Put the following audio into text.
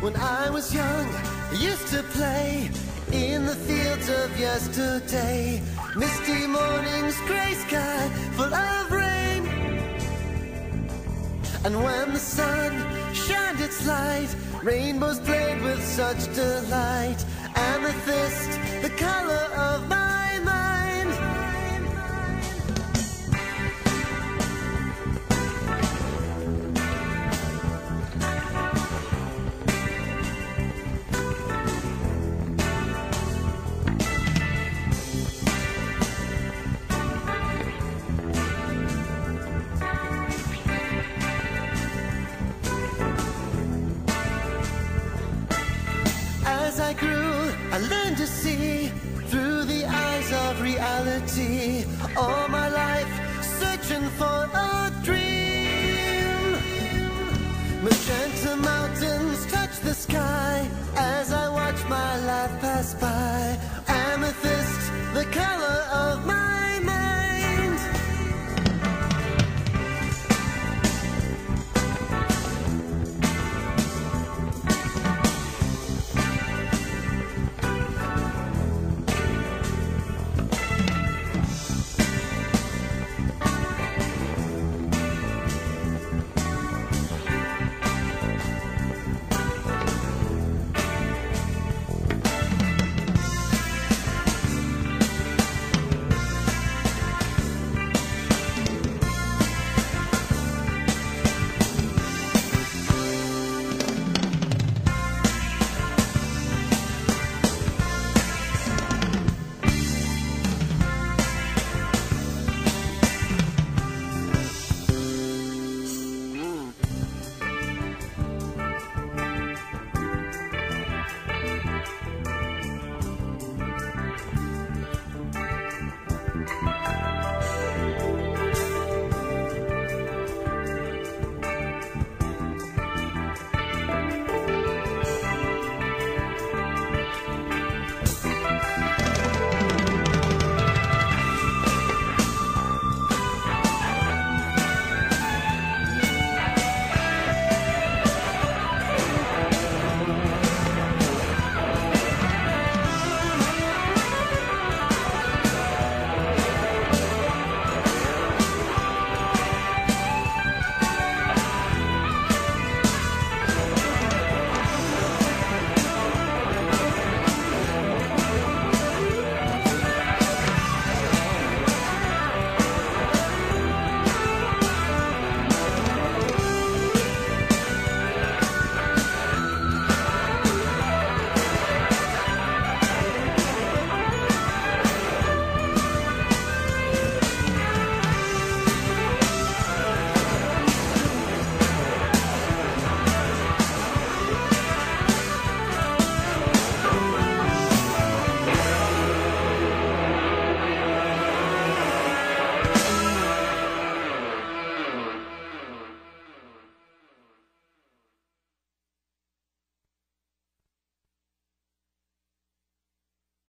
When I was young, I used to play in the fields of yesterday. Misty mornings, gray sky, full of rain. And when the sun shined its light, rainbows played with such delight. Amethyst, the color of my mind. As I grew, I learned to see through the eyes of reality. All my life searching for a dream. Magenta mountains touch the sky.